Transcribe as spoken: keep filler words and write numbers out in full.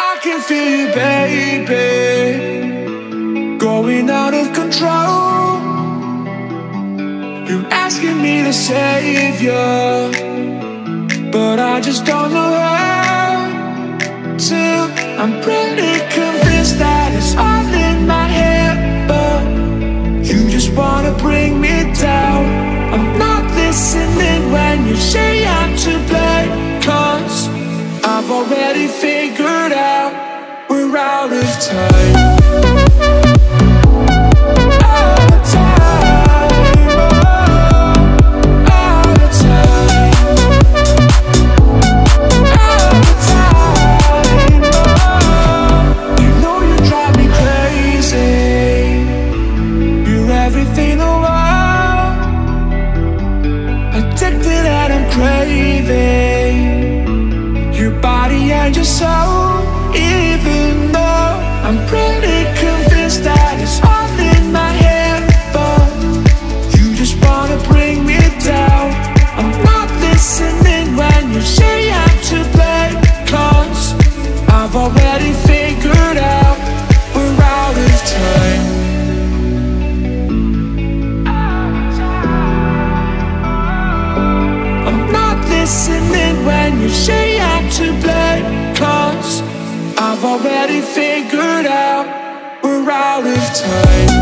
I can feel you, baby, going out of control. You're asking me to save you, but I just don't know how to. I'm pretty convinced that it's all in my head, but you just wanna bring me down. I'm not listening when you say I'm to blame, 'cause I've already figured out we're out of time. Out of time, oh, out of time. Out of time, oh. You know you drive me crazy. You're everything I want, addicted and I'm craving your body and your soul. Even though I'm pretty convinced that it's all in my head, but you just wanna bring me down. I'm not listening when you say I'm to blame, 'cause I've already figured out we're out of time. I'm not listening when you say I'm to blame, 'cause I've already figured out we're out of time.